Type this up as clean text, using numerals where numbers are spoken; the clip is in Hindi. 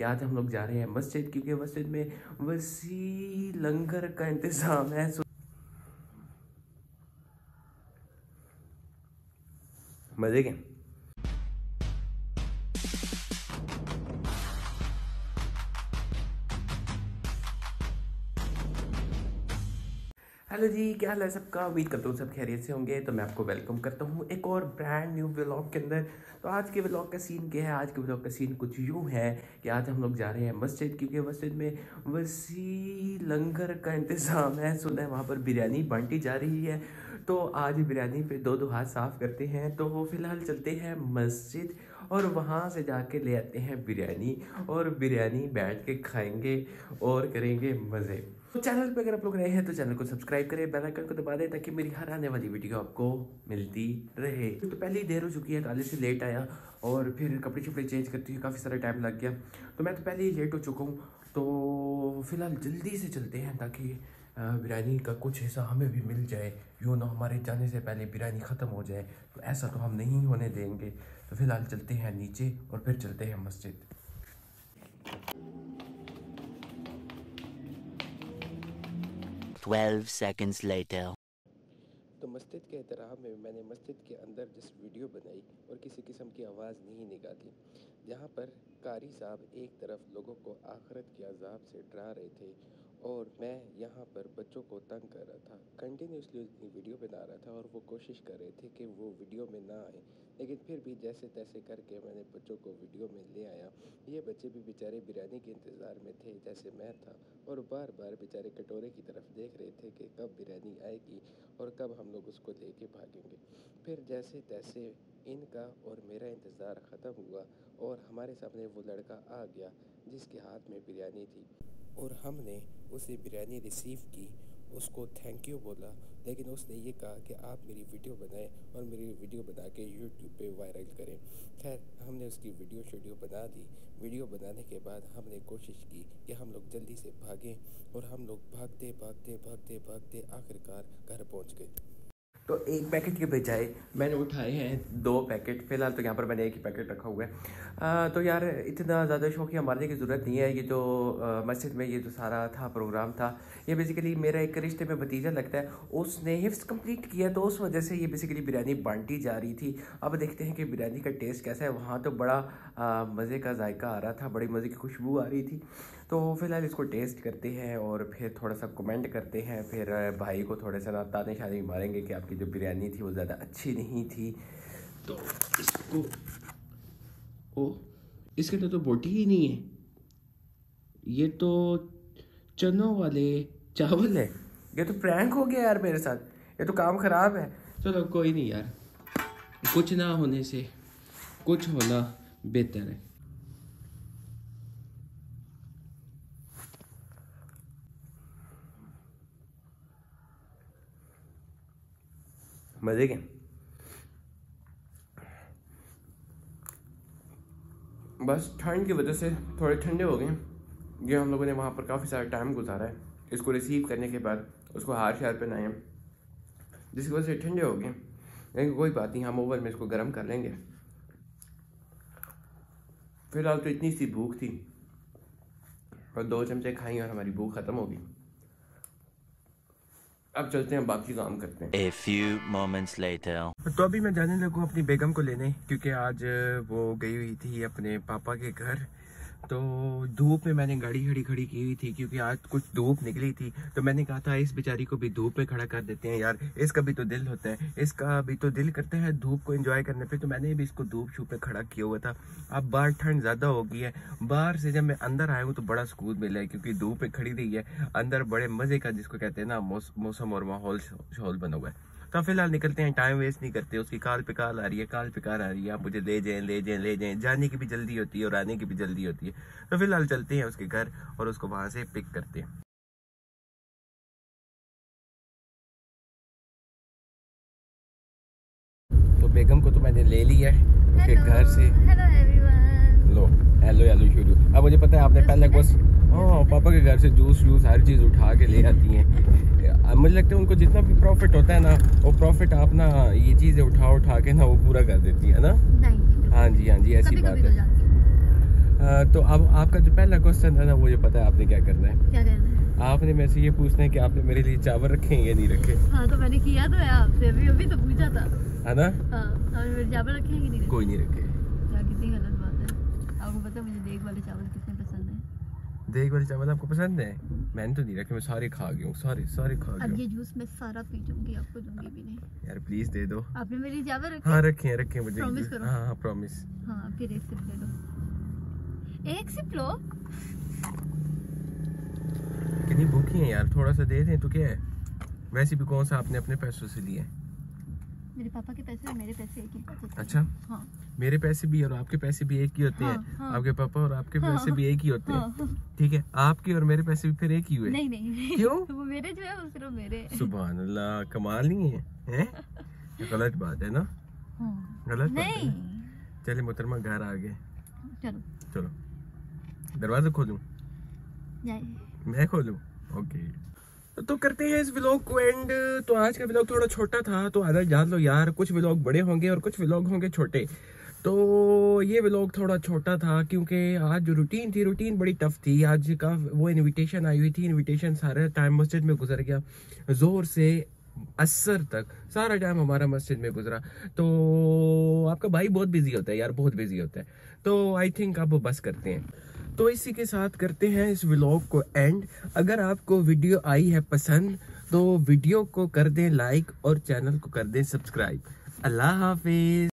कि आज हम लोग जा रहे हैं मस्जिद, क्योंकि मस्जिद में वसी लंगर का इंतज़ाम है। मजे के हेलो जी, क्या हाल है सबका। उम्मीद करता हूँ सब खैरियत से होंगे। तो मैं आपको वेलकम करता हूँ एक और ब्रांड न्यू व्लॉग के अंदर। तो आज के व्लॉग का सीन क्या है? आज के व्लॉग का सीन कुछ यूँ है कि आज हम लोग जा रहे हैं मस्जिद, क्योंकि मस्जिद में वसी लंगर का इंतज़ाम है। सुना है वहाँ पर बिरयानी बांटी जा रही है। तो आज बिरयानी पे दो हाथ साफ़ करते हैं। तो वो फ़िलहाल चलते हैं मस्जिद और वहाँ से जाके ले आते हैं बिरयानी, और बिरयानी बैठ के खाएंगे और करेंगे मज़े। तो चैनल पे अगर आप लोग नए हैं तो चैनल को सब्सक्राइब करें, बेल आइकन को दबा दें ताकि मेरी हर आने वाली वीडियो आपको मिलती रहे। तो पहले ही देर हो चुकी है, कॉलेज से लेट आया और फिर कपड़े शपड़े चेंज करते हुए काफ़ी सारा टाइम लग गया। तो मैं तो पहले ही लेट हो चुका हूँ। तो फिलहाल जल्दी से चलते हैं ताकि बिरयानी का कुछ हिस्सा हमें भी मिल जाए। यूँ ना हमारे जाने से पहले बिरयानी ख़त्म हो जाए, तो ऐसा तो हम नहीं होने देंगे। तो फिलहाल चलते हैं नीचे और फिर चलते हैं मस्जिद। Twelve seconds later. तो मस्जिद के एहतराम में मैंने मस्जिद के अंदर जिस वीडियो बनाई और किसी किस्म की आवाज़ नहीं निकाली, जहाँ पर कारी साहब एक तरफ लोगों को आखिरत के अजाब से डरा रहे थे और मैं यहाँ पर बच्चों को तंग कर रहा था। कंटिन्यूसली उनकी वीडियो बना रहा था और वो कोशिश कर रहे थे कि वो वीडियो में ना आए, लेकिन फिर भी जैसे तैसे करके मैंने बच्चों को वीडियो में ले आया। ये बच्चे भी बेचारे बिरयानी के इंतज़ार में थे जैसे मैं था, और बार बार बेचारे कटोरे की तरफ देख रहे थे कि कब बिरयानी आएगी और कब हम लोग उसको लेके भागेंगे। फिर जैसे तैसे इनका और मेरा इंतज़ार ख़त्म हुआ और हमारे सामने वो लड़का आ गया जिसके हाथ में बिरयानी थी, और हमने उसे बिरयानी रिसीव की, उसको थैंक यू बोला, लेकिन उसने ये कहा कि आप मेरी वीडियो बनाएं और मेरी वीडियो बना के यूट्यूब पे वायरल करें। खैर, हमने उसकी वीडियो बना दी। वीडियो बनाने के बाद हमने कोशिश की कि हम लोग जल्दी से भागें, और हम लोग भागते भागते भागते भागते आखिरकार घर पहुंच गए। तो एक पैकेट के बजाय मैंने उठाए हैं 2 पैकेट। फ़िलहाल तो यहाँ पर मैंने एक ही पैकेट रखा हुआ है। तो यार इतना ज़्यादा शौकिया मारने की ज़रूरत नहीं है। ये जो मस्जिद में ये जो सारा था प्रोग्राम था, ये बेसिकली मेरा एक रिश्ते में भतीजा लगता है, उसने हिफ्ज़ कंप्लीट किया, तो उस वजह से ये बेसिकली बिरयानी बांटी जा रही थी। अब देखते हैं कि बिरयानी का टेस्ट कैसा है। वहाँ तो बड़ा मज़े का जायका आ रहा था, बड़ी मज़े की खुशबू आ रही थी। तो फिलहाल इसको टेस्ट करते हैं और फिर थोड़ा सा कमेंट करते हैं। फिर भाई को थोड़े सा ना ताने शाने मारेंगे कि आपकी जो बिरयानी थी वो ज़्यादा अच्छी नहीं थी। तो इसको इसके अंदर तो बोटी ही नहीं है, ये तो चनों वाले चावल है। ये तो प्रैंक हो गया यार मेरे साथ, ये तो काम ख़राब है। चलो कोई नहीं यार, कुछ ना होने से कुछ होना बेहतर है। मज़े के बस ठंड की वजह से थोड़े ठंडे हो गए। ये हम लोगों ने वहाँ पर काफ़ी सारा टाइम गुजारा है। इसको रिसीव करने के बाद उसको हार शार पहनाए, जिसकी वजह से ठंडे हो गए। लेकिन कोई बात नहीं, हम ओवन में इसको गर्म कर लेंगे। फिलहाल तो इतनी सी भूख थी और 2 चमचे खाई और हमारी भूख ख़त्म हो गई। अब चलते हैं, बाकी काम करते हैं। A few moments later. तो अभी मैं जाने लगा अपनी बेगम को लेने, क्योंकि आज वो गई हुई थी अपने पापा के घर। तो धूप में मैंने गाड़ी खड़ी की हुई थी, क्योंकि आज कुछ धूप निकली थी। तो मैंने कहा था इस बेचारी को भी धूप पे खड़ा कर देते हैं यार, इसका भी तो दिल होता है, इसका भी तो दिल करता है धूप को एंजॉय करने पे। तो मैंने भी इसको धूप छू पे खड़ा किया हुआ था। अब बाहर ठंड ज़्यादा हो गई है, बाहर से जब मैं अंदर आया हूँ तो बड़ा सुकून मिला है, क्योंकि धूप पे खड़ी रही है। अंदर बड़े मज़े का, जिसको कहते हैं ना, मौसम और माहौल बना हुआ है। तो फिलहाल निकलते हैं, टाइम वेस्ट नहीं करते। उसकी काल पे काल आ रही है, आप मुझे ले जाएं। जाने की भी जल्दी होती है और आने की भी जल्दी होती है। तो फिलहाल चलते हैं उसके घर और उसको वहां से पिक करते हैं। तो बेगम को तो मैंने ले लिया है उसके घर से। लो हेलो शुरू। अब मुझे पता है आपने पहले बस पापा के घर से जूस हर चीज़ उठा के ले आती हैं। मुझे लगता है उनको जितना भी प्रॉफिट होता है ना, वो प्रॉफिट आप ना ये चीज़ें उठा के ना वो पूरा कर देती है ना। नहीं। हाँ जी ऐसी बात है। तो अब आपका जो पहला क्वेश्चन था ना, मुझे पता है आपने क्या करना है। क्या करना है? आपने मेरे से ये पूछना है कि आपने मेरे लिए चावल रखे हैं या नहीं रखे। हाँ तो मैंने किया तो है आपसे, अभी तो पूछा था, है ना? हाँ आपने मेरे चावल रखे हैं कि नहीं रखे? कोई नहीं रखे। क्या कितनी गलत बात है। आपको पता है मुझे देग वाले चावल कितने पसंद है? देग वाले चावल आपको पसंद है? मैंने तो नहीं रखे, मैं सारे खा गया हूँ, सारे खा अब गया ये जूस मैं सारा पी जाऊंगी, आपको दूंगी भी नहीं। हूँ। यार प्लीज दे दो। आपने मेरी चावल रखे? हाँ रखे मुझे। Promise करो। हाँ प्रॉमिस। हाँ फिर एक सिप ले लो, एक सिप लो। कितनी भूखी है यार, थोड़ा सा दे दें तो क्या है। वैसे भी कौन सा आपने अपने पैसों से लिया है। मेरे पापा के पैसे और मेरे पैसे एक ही होते हैं। अच्छा, हाँ मेरे पैसे भी और आपके पैसे भी एक ही होते हैं। हाँ, हाँ। आपके पापा और आपके हाँ, पैसे भी एक ही होते हैं। हाँ। ठीक है, आपके और मेरे पैसे भी फिर एक ही हुए। नहीं क्यों? वो मेरे जो है वो सिर्फ मेरे। सुभान अल्लाह, कमाल नहीं है, हैं? ये गलत बात है ना, हाँ। गलत बात नहीं है। चलिए मोहतरमा घर आ गए, चलो चलो दरवाजा खोलूं? जाए। मैं खोलूं? ओके, तो करते हैं इस व्लॉग को एंड। तो आज का व्लॉग थोड़ा छोटा था, तो आधा जान लो यार, कुछ व्लॉग बड़े होंगे और कुछ व्लॉग होंगे छोटे। तो ये व्लॉग थोड़ा छोटा था क्योंकि आज जो रूटीन बड़ी टफ थी। आज का वो इनविटेशन आई हुई थी, इनविटेशन सारा टाइम मस्जिद में गुजर गया, जोर से असर तक सारा टाइम हमारा मस्जिद में गुजरा। तो आपका भाई बहुत बिजी होता है यार, बहुत बिजी होता है। तो आई थिंक अब बस करते हैं। तो इसी के साथ करते हैं इस व्लॉग को एंड। अगर आपको वीडियो आई है पसंद तो वीडियो को कर दें लाइक और चैनल को कर दें सब्सक्राइब। अल्लाह हाफिज।